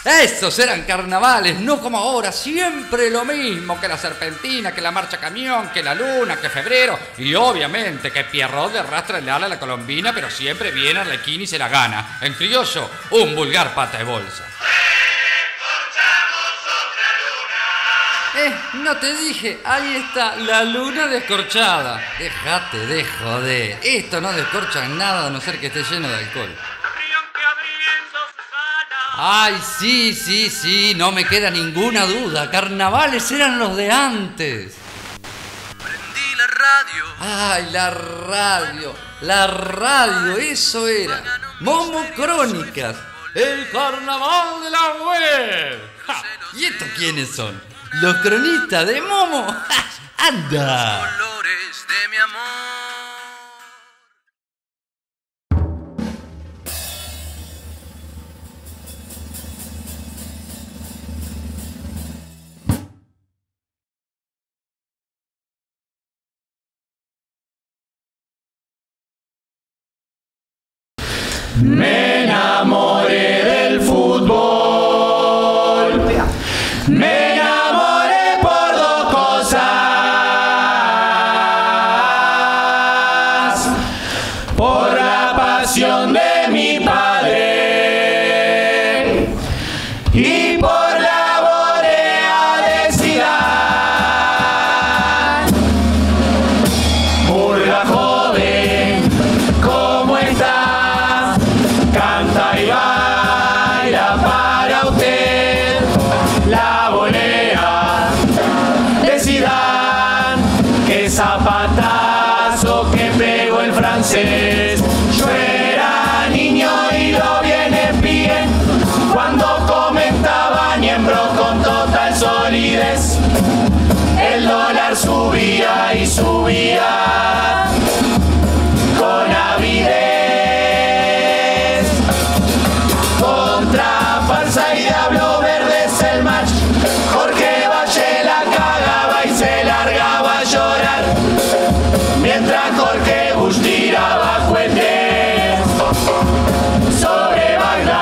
Esos eran carnavales, no como ahora, siempre lo mismo, que la serpentina, que la marcha camión, que la luna, que febrero, y obviamente que Pierrot le arrastra el ala a la colombina, pero siempre viene Arlequín y se la gana. En criollo, un vulgar pata de bolsa. No te dije, ahí está, la luna descorchada. Déjate de joder, esto no descorcha nada a no ser que esté lleno de alcohol. Ay, sí, no me queda ninguna duda. Carnavales eran los de antes. Prendí la radio. Ay, la radio, eso era. Momo Crónicas, el carnaval de la web. ¡Ja! ¿Y estos quiénes son? Los cronistas de Momo. ¡Ja! ¡Anda! Los colores de mi amor. Me enamoré del fútbol. Me enamoré por dos cosas. Por la pasión de mi padre y por la volea de Zidane. Murga joven, ¿cómo está? Canta y baila para usted la volea de Zidane. Qué zapatazo que pegó el francés. Yo era niño y lo viene bien cuando comentaba miembros con total solidez. El dólar subía y subía con avidez. Contra Falsa y Diablo Verde es el match. Jorge Valle la cagaba y se largaba a llorar, mientras Jorge Bush tiraba cohetes sobre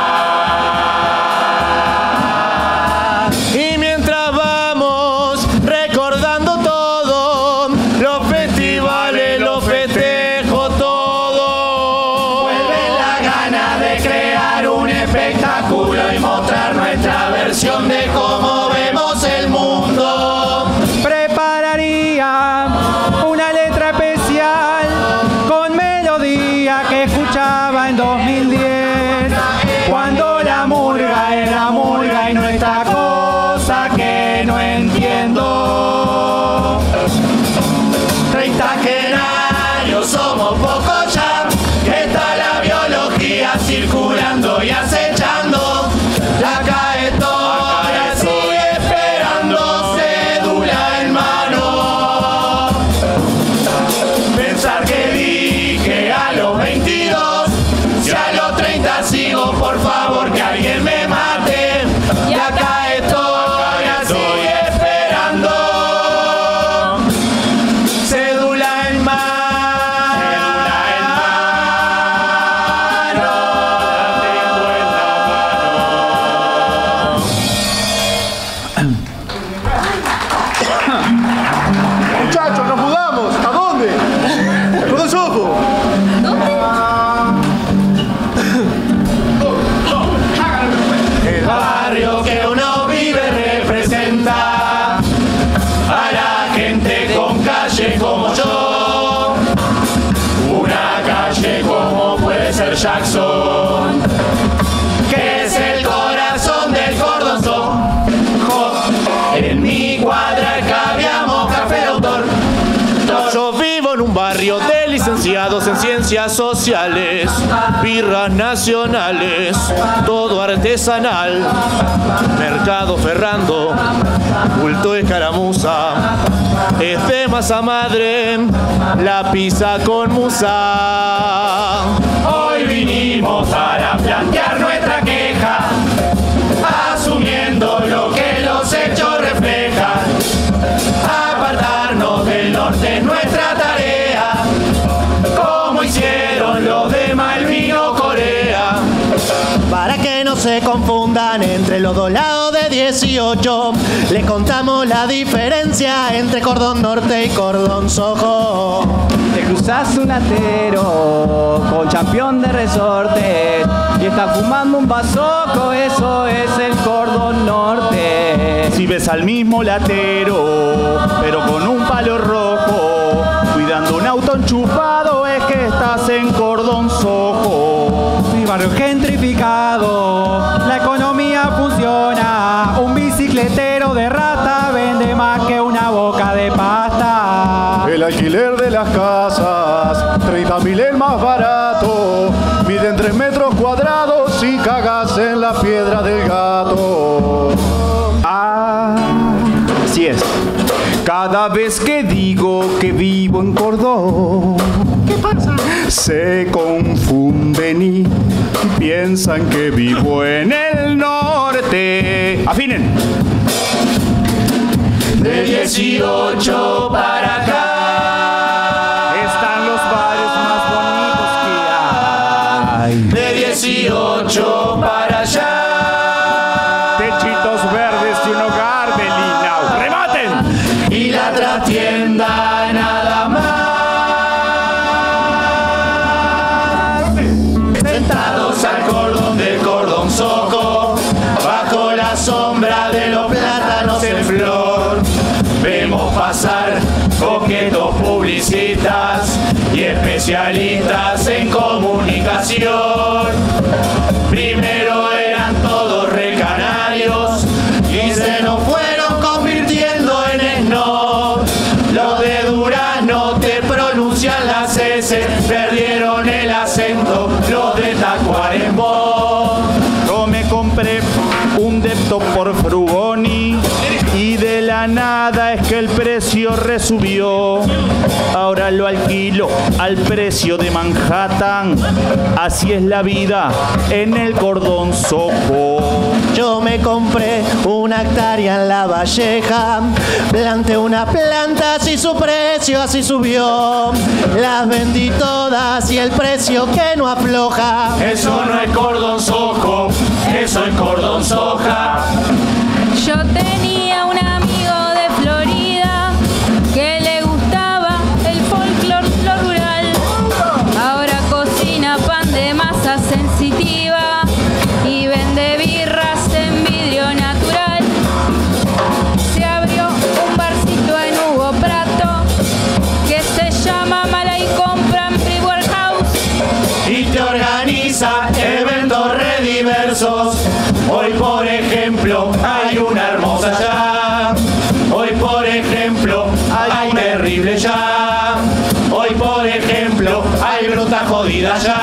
Bagdad. Y mientras vamos recordando todo, los festivales, los festejo todo, vuelve la gana de crear un espectáculo y mostrar nuestra versión de cómo vemos el mundo. Prepararía una letra especial con melodía que escuchaba en 2010, cuando la murga era murga y no esta cosa que no entiendo. 30 somos pocos ya, está la biología circulando y acechando. La caetora sigue esperando, cédula en mano. Pensar que dije a los 22, si a los 30 sigo, por favor que alguien me mate. La caetora sigue esperando, cédula en mano. Muchachos, nos mudamos. ¿A dónde? Rodolfo. El barrio que uno vive representa a la gente con calle como yo. Una calle como puede ser Jackson, que es el corazón del cordón rojo. En mi cuadra cabíamos café de autor. Yo vivo en un barrio de licenciados en ciencias sociales, birras nacionales, todo artesanal, mercado Ferrando, bulto escaramuza, es de masa madre, la pizza con musa. Hoy vinimos para plantear nuestra queja, asumiendo lo que los hechos reflejan. Apartarnos del norte es nuestra tarea, como hicieron los de Malvin o Corea. Para que nos se confundan entre los dos lados de 18. Les contamos la diferencia entre cordón norte y cordón sojo. Te cruzas un latero con champión de resorte y está fumando un bazoco, eso es el cordón norte. Si ves al mismo latero, pero con un palo rojo, cuidando un auto enchufado, es que estás en cordón sojo. Mi barrio gentrificado, la economía funciona. Un bicicletero de rata vende más que una boca de pasta. El alquiler de las casas, 30.000 el más barato. Miden 3 metros cuadrados y cagas en la piedra del gato. Así es. Cada vez que digo que vivo en Cordón, ¿Qué pasa? se confunden y piensan que vivo en el norte. Afinen. De 18 para acá Están los bares más bonitos que hay. de 18 para allá. Techitos verdes y un hogar de Linau. ¡Rematen! Y la trastienda nada más. Sentados al cordón del cordón sojo, bajo la sombra de los plátanos en flor, vemos pasar coquetos publicistas y especialistas en comunicación. Primero eran todos recanarios y se nos fueron convirtiendo en snob. Los de Durazno te pronuncian las S, perdieron el acento los de Tacuarembó. Yo me compré un depto por Frugoni y de la nada es que el precio resubió. Ahora lo alquilo al precio de Manhattan. Así es la vida en el cordón sojo. Yo me compré una hectárea en La Valleja, planté una planta y su precio así subió. Las vendí todas y el precio que no afloja. Eso no es cordón sojo, eso es cordón soja. Yo tenía un amigo de Florida que le gustaba el folclore, lo rural. Ahora cocina pan de masa sensitiva y vende birras en vidrio natural. Se abrió un barcito en Hugo Prato que se llama Mala y Compra en Brewer House. Y te organiza eventos rediversos. Hoy por ejemplo hay una hermosa ya. Hoy por ejemplo hay un terrible ya. Hoy por ejemplo hay bruta jodida ya.